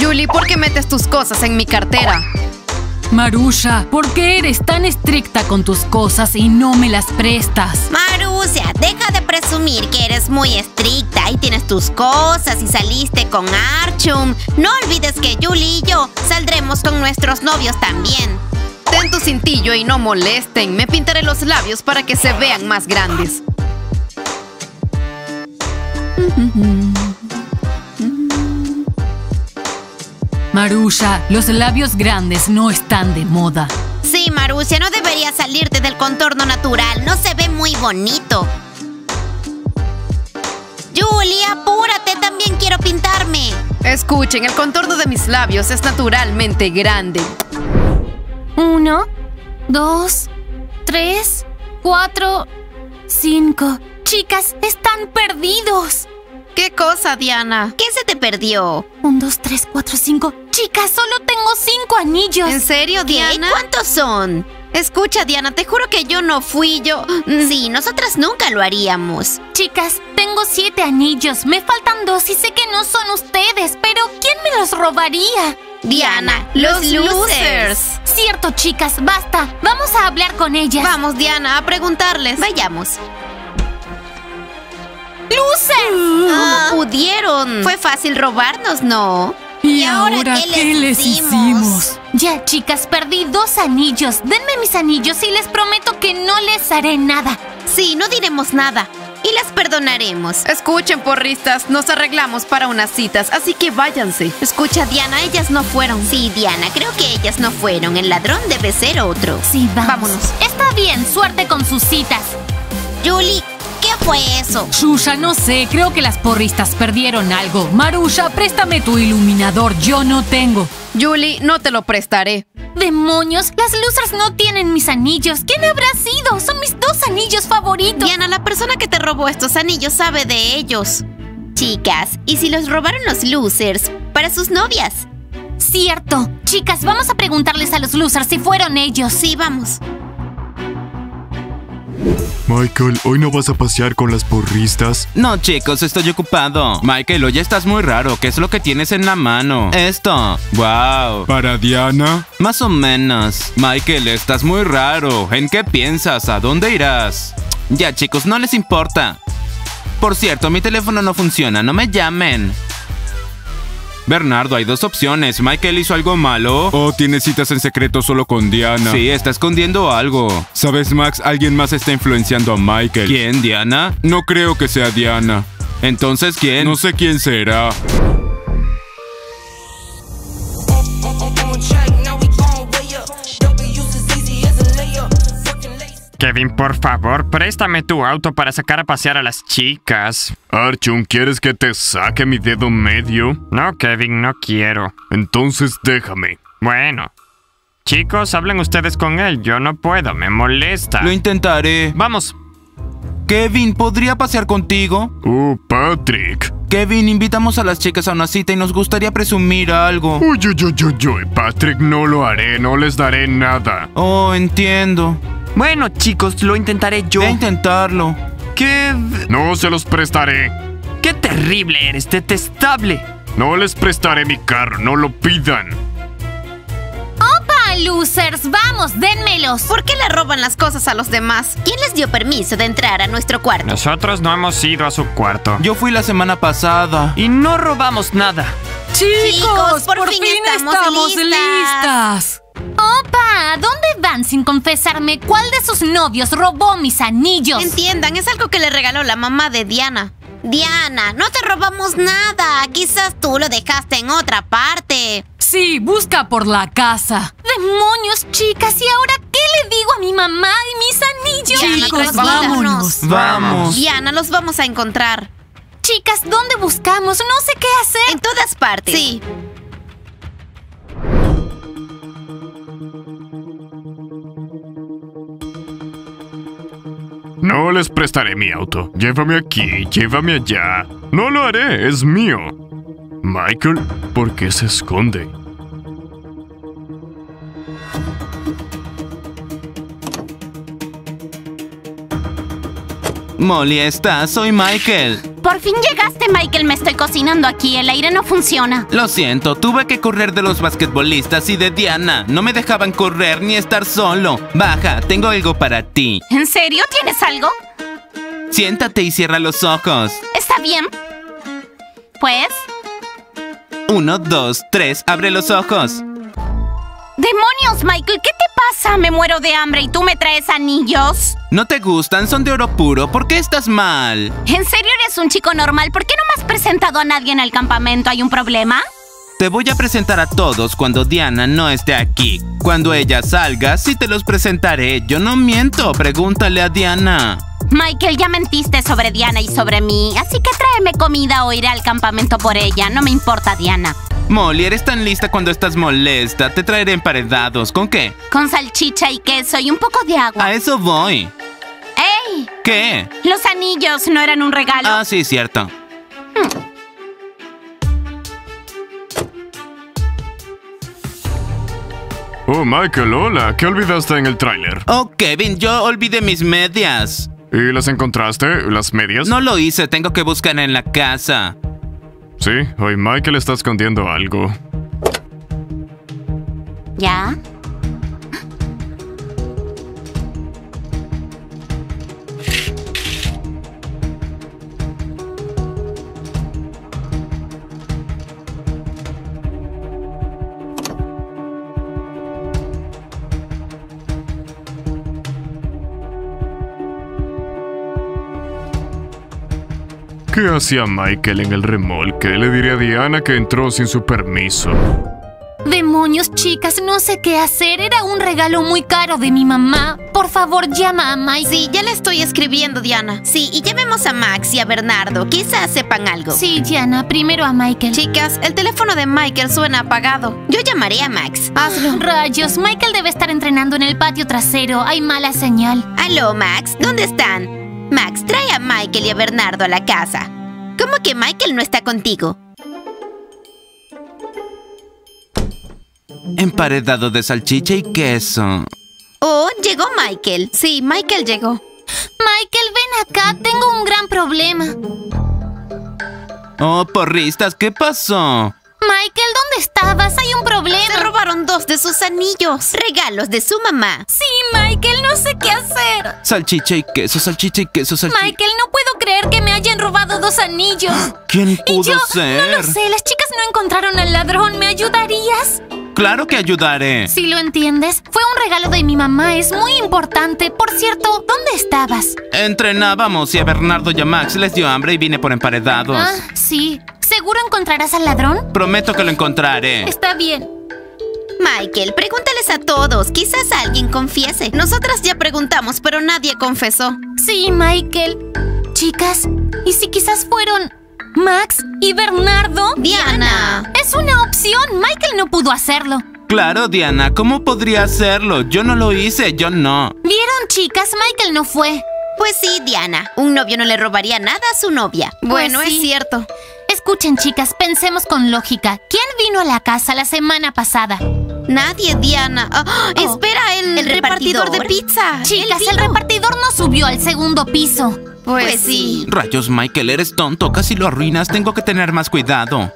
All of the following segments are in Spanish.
Julie, ¿por qué metes tus cosas en mi cartera? Marusha, ¿por qué eres tan estricta con tus cosas y no me las prestas? Marusha, deja de presumir que eres muy estricta y tienes tus cosas y saliste con Archum. No olvides que Julie y yo saldremos con nuestros novios también. Ten tu cintillo y no molesten. Me pintaré los labios para que se vean más grandes. Marusha, los labios grandes no están de moda. Sí, Marusha, no deberías salirte del contorno natural. No se ve muy bonito. Julie, apúrate, también quiero pintarme. Escuchen, el contorno de mis labios es naturalmente grande. 1, 2, 3, 4, 5. Chicas, están perdidos. ¿Qué cosa, Diana? ¿Qué se te perdió? 1, 2, 3, 4, 5. Chicas, solo tengo 5 anillos. ¿En serio, Diana? ¿Qué? ¿Cuántos son? Escucha, Diana, te juro que yo no fui, Sí, nosotras nunca lo haríamos. Chicas, tengo 7 anillos. Me faltan 2 y sé que no son ustedes, pero ¿quién me los robaría? Diana, los losers. Cierto, chicas, basta. Vamos a hablar con ellas. Vamos, Diana, a preguntarles. Vayamos. ¡Losers! ¿Cómo pudieron? Fue fácil robarnos, ¿no? ¿Y ahora qué les hicimos? Ya, chicas, perdí 2 anillos. Denme mis anillos y les prometo que no les haré nada. Sí, no diremos nada. Y las perdonaremos. Escuchen, porristas, nos arreglamos para unas citas, así que váyanse. Escucha, Diana, ellas no fueron. Sí, Diana, creo que ellas no fueron. El ladrón debe ser otro. Sí, vámonos. Está bien, suerte con sus citas. Julie, ¿qué fue eso? Shusha, no sé, creo que las porristas perdieron algo. Marusha, préstame tu iluminador, yo no tengo. Julie, no te lo prestaré. ¡Demonios! Las losers no tienen mis anillos. ¿Quién habrá sido? Son mis 2 anillos favoritos. Diana, la persona que te robó estos anillos sabe de ellos. Chicas, ¿y si los robaron los losers para sus novias? Cierto. Chicas, vamos a preguntarles a los losers si fueron ellos. Sí, vamos. Michael, ¿hoy no vas a pasear con las porristas? No, chicos, estoy ocupado. Michael, hoy estás muy raro. ¿Qué es lo que tienes en la mano? Esto. ¡Wow! ¿Para Diana? Más o menos. Michael, estás muy raro. ¿En qué piensas? ¿A dónde irás? Ya, chicos, no les importa. Por cierto, mi teléfono no funciona. No me llamen. Bernardo, hay 2 opciones. ¿Michael hizo algo malo? ¿O tiene citas en secreto solo con Diana? Sí, está escondiendo algo. ¿Sabes, Max? Alguien más está influenciando a Michael. ¿Quién, Diana? No creo que sea Diana. Entonces, ¿quién? No sé quién será. Kevin, por favor, préstame tu auto para sacar a pasear a las chicas. Archum, ¿quieres que te saque mi dedo medio? No, Kevin, no quiero. Entonces déjame. Bueno. Chicos, hablen ustedes con él. Yo no puedo, me molesta. Lo intentaré. Vamos. Kevin, ¿podría pasear contigo? Patrick. Kevin, invitamos a las chicas a una cita y nos gustaría presumir algo. Uy, Patrick, no lo haré, no les daré nada. Oh, entiendo. Bueno, chicos, lo intentaré yo. Voy a intentarlo. No se los prestaré. ¡Qué terrible eres, detestable! No les prestaré mi carro, no lo pidan. ¡Opa, losers! ¡Vamos, dénmelos! ¿Por qué le roban las cosas a los demás? ¿Quién les dio permiso de entrar a nuestro cuarto? Nosotros no hemos ido a su cuarto. Yo fui la semana pasada. Y no robamos nada. Chicos, por fin estamos listas. ¡Opa! ¿A dónde van sin confesarme cuál de sus novios robó mis anillos? Entiendan, es algo que le regaló la mamá de Diana. Diana, no te robamos nada. Quizás tú lo dejaste en otra parte. Sí, busca por la casa. ¡Demonios, chicas! ¿Y ahora qué le digo a mi mamá y mis anillos? Diana, Chicos, vámonos. Vamos. Diana, los vamos a encontrar. Chicas, ¿dónde buscamos? No sé qué hacer. En todas partes. Sí. No les prestaré mi auto. Llévame aquí, llévame allá. No lo haré, es mío. Michael, ¿por qué se esconde? Molly, ¿estás? Soy Michael. Por fin llegaste, Michael. Me estoy cocinando aquí. El aire no funciona. Lo siento, tuve que correr de los basquetbolistas y de Diana. No me dejaban correr ni estar solo. Baja, tengo algo para ti. ¿En serio? ¿Tienes algo? Siéntate y cierra los ojos. Está bien. Pues... 1, 2, 3, abre los ojos. ¡Demonios, Michael! ¿Qué te pasa? Me muero de hambre y tú me traes anillos. ¿No te gustan? Son de oro puro. ¿Por qué estás mal? ¿En serio eres un chico normal? ¿Por qué no me has presentado a nadie en el campamento? ¿Hay un problema? Te voy a presentar a todos cuando Diana no esté aquí. Cuando ella salga, sí te los presentaré. Yo no miento. Pregúntale a Diana. Michael, ya mentiste sobre Diana y sobre mí. Así que tráeme comida o iré al campamento por ella. No me importa, Diana. Molly, eres tan lista cuando estás molesta. Te traeré emparedados. ¿Con qué? Con salchicha y queso y un poco de agua. A eso voy. ¡Ey! ¿Qué? Los anillos no eran un regalo. Ah, sí, cierto. Oh, Michael, hola. ¿Qué olvidaste en el tráiler? Oh, Kevin, yo olvidé mis medias. ¿Y las encontraste? ¿Las medias? No lo hice, tengo que buscar en la casa. Sí, hoy Michael está escondiendo algo. ¿Ya? ¿Qué hacía Michael en el remolque? Le diré a Diana que entró sin su permiso. Demonios, chicas, no sé qué hacer. Era un regalo muy caro de mi mamá. Por favor, llama a Mike. Sí, ya le estoy escribiendo, Diana. Sí, y llamemos a Max y a Bernardo. Quizás sepan algo. Sí, Diana, primero a Michael. Chicas, el teléfono de Michael suena apagado. Yo llamaré a Max. Hazlo. Rayos, Michael debe estar entrenando en el patio trasero. Hay mala señal. Aló, Max. ¿Dónde están? Max, trae a Michael y a Bernardo a la casa. ¿Cómo que Michael no está contigo? Emparedado de salchicha y queso. Oh, llegó Michael. Sí, Michael llegó. Michael, ven acá. Tengo un gran problema. Oh, porristas, ¿qué pasó? Michael, ¿dónde estabas? Hay un problema. Se robaron 2 de sus anillos. Regalos de su mamá. Sí, Michael, no sé qué hacer. Salchicha y queso, salchicha y queso, salchicha. Michael, no puedo creer que me hayan robado 2 anillos. ¿Quién Y pudo yo, ser? no lo sé, las chicas no encontraron al ladrón. ¿Me ayudarías? Claro que ayudaré. Si lo entiendes, fue un regalo de mi mamá, es muy importante. Por cierto, ¿dónde estabas? Entrenábamos y a Bernardo y a Max les dio hambre y vine por emparedados. Ah, sí. ¿Seguro encontrarás al ladrón? Prometo que lo encontraré. Está bien. Michael, pregúntales a todos. Quizás alguien confiese. Nosotras ya preguntamos, pero nadie confesó. Sí, Michael. Chicas, ¿y si quizás fueron Max y Bernardo? Diana. Es una opción. Michael no pudo hacerlo. Claro, Diana, ¿cómo podría hacerlo? Yo no lo hice, yo no. ¿Vieron, chicas? Michael no fue. Pues sí, Diana. Un novio no le robaría nada a su novia. Bueno, sí. es cierto. Escuchen, chicas, pensemos con lógica. ¿Quién vino a la casa la semana pasada? Nadie, Diana. Espera, el repartidor de pizza. Chicas, el repartidor no subió al segundo piso. Pues sí. Rayos, Michael, eres tonto. Casi lo arruinas. Tengo que tener más cuidado.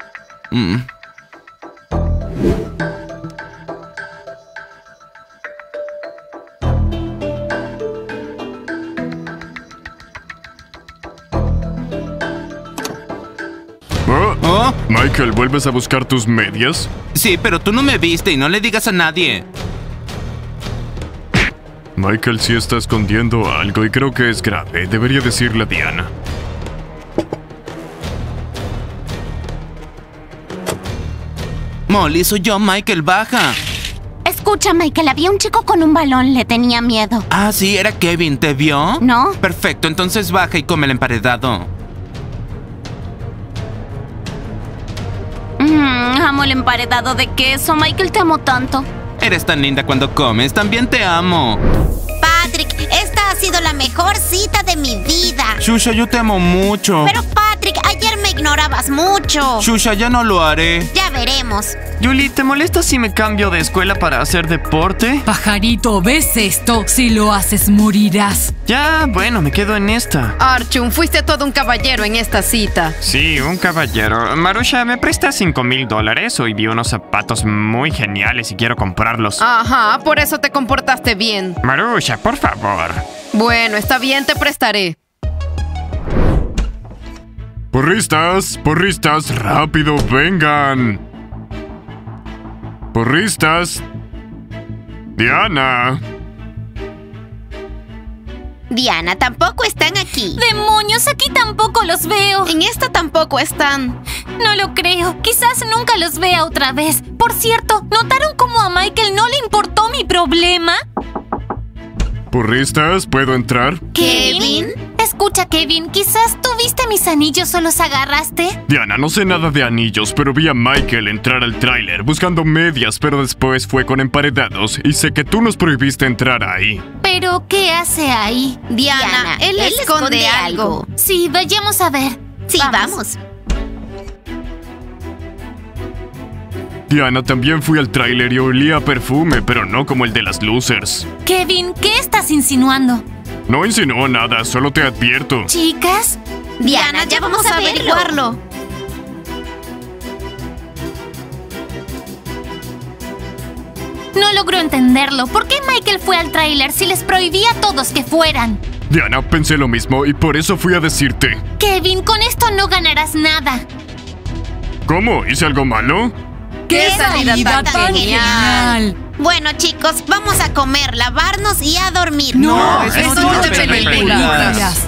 Oh, Michael, ¿vuelves a buscar tus medias? Sí, pero tú no me viste y no le digas a nadie. Michael sí está escondiendo algo y creo que es grave. Debería decirle a Diana. Molly, soy yo, Michael, baja. Escucha, Michael, había un chico con un balón. Le tenía miedo. Ah, sí, era Kevin. ¿Te vio? No. Perfecto, entonces baja y come el emparedado. Amo el emparedado de queso. Michael, te amo tanto. Eres tan linda cuando comes. También te amo. Patrick, esta ha sido la mejor cita de mi vida. Shusha, yo te amo mucho. Pero Patrick, ayer me ignoraba. estorbas mucho. Shusha, ya no lo haré. Ya veremos. Julie, ¿te molesta si me cambio de escuela para hacer deporte? Pajarito, ¿ves esto? Si lo haces, morirás. Ya, bueno, me quedo en esta. Archum, fuiste todo un caballero en esta cita. Sí, un caballero. Marusha, ¿me prestas $5,000? Hoy vi unos zapatos muy geniales y quiero comprarlos. Ajá, por eso te comportaste bien. Marusha, por favor. Bueno, está bien, te prestaré. Porristas, porristas, rápido, vengan. Porristas. Diana. Diana, tampoco están aquí. ¡Demonios! Aquí tampoco los veo. En esta tampoco están. No lo creo. Quizás nunca los vea otra vez. Por cierto, ¿notaron cómo a Michael no le importó mi problema? Porristas, ¿puedo entrar? ¿Kevin? Escucha, Kevin, quizás tú viste mis anillos o los agarraste. Diana, no sé nada de anillos, pero vi a Michael entrar al tráiler buscando medias, pero después fue con emparedados y sé que tú nos prohibiste entrar ahí. ¿Pero qué hace ahí? Diana, él esconde algo. Sí, vayamos a ver. Sí, vamos. Diana, también fui al tráiler y olía a perfume, pero no como el de las losers. Kevin, ¿qué estás insinuando? No insinúo nada, solo te advierto. ¿Chicas? Diana, ya vamos a averiguarlo. No logro entenderlo. ¿Por qué Michael fue al tráiler si les prohibía a todos que fueran? Diana, pensé lo mismo y por eso fui a decirte. Kevin, con esto no ganarás nada. ¿Cómo? ¿Hice algo malo? ¡Qué salida tan genial! Bueno, chicos, vamos a comer, lavarnos y a dormir. No, eso no es de películas.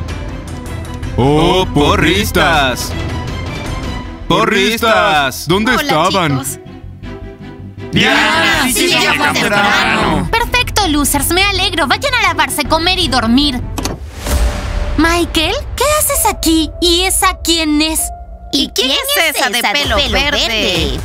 ¡Oh, porristas! ¡Porristas! ¿Dónde Hola, estaban? chicos. Diana, sí, llegamos temprano. Perfecto, losers, me alegro. Vayan a lavarse, comer y dormir. Michael, ¿qué haces aquí? ¿Y esa quién es? ¿Y quién es esa de pelo verde?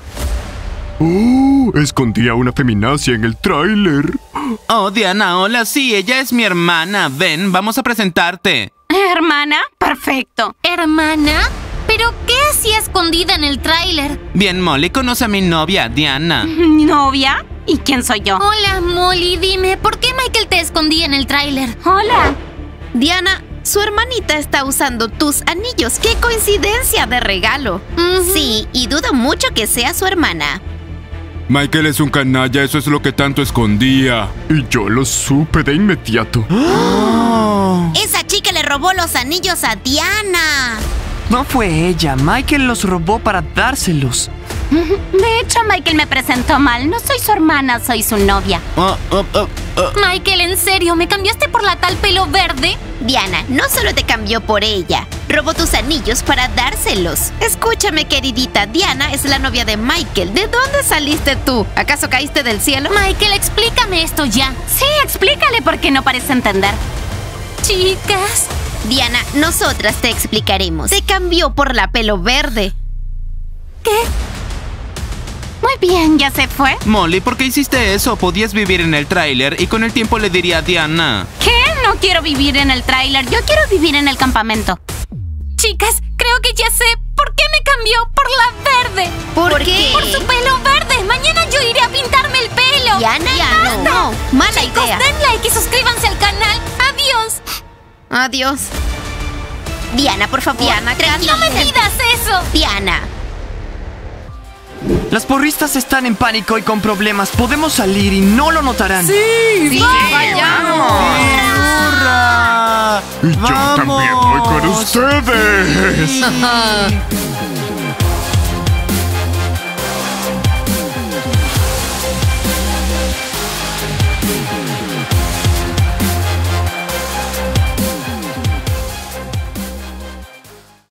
Escondí a una feminacia en el tráiler. Oh, Diana, hola, sí, ella es mi hermana. Ven, vamos a presentarte. ¿Hermana? Perfecto. ¿Hermana? ¿Pero qué hacía escondida en el tráiler? Bien, Molly, conoce a mi novia, Diana. ¿Novia? ¿Y quién soy yo? Hola, Molly, dime, ¿por qué Michael te escondía en el tráiler? Hola. Diana, su hermanita está usando tus anillos. ¡Qué coincidencia de regalo! Sí, y dudo mucho que sea su hermana. Michael es un canalla, eso es lo que tanto escondía. Y yo lo supe de inmediato. Esa chica le robó los anillos a Diana. No fue ella. Michael los robó para dárselos. De hecho, Michael me presentó mal. No soy su hermana, soy su novia. Michael, ¿en serio? ¿Me cambiaste por la tal pelo verde? Diana, no solo te cambió por ella, robó tus anillos para dárselos. Escúchame, queridita. Diana es la novia de Michael. ¿De dónde saliste tú? ¿Acaso caíste del cielo? Michael, explícame esto ya. Sí, explícale porque no parece entender. Chicas. Diana, nosotras te explicaremos. Se cambió por la pelo verde. ¿Qué? Muy bien, ¿ya se fue? Molly, ¿por qué hiciste eso? Podías vivir en el tráiler y con el tiempo le diría a Diana. ¿Qué? No quiero vivir en el tráiler, yo quiero vivir en el campamento. Chicas, creo que ya sé por qué me cambió por la verde. ¿Por qué? Por su pelo verde. Mañana yo iré a pintarme el pelo. Diana, No, mala Chicos, idea. den like y suscríbanse al canal. Adiós. Adiós. Diana, por favor. Diana, tranquila. No me pidas eso. Diana. Las porristas están en pánico y con problemas. Podemos salir y no lo notarán. Sí, vayamos. ¡Hurra! Y yo también voy con ustedes.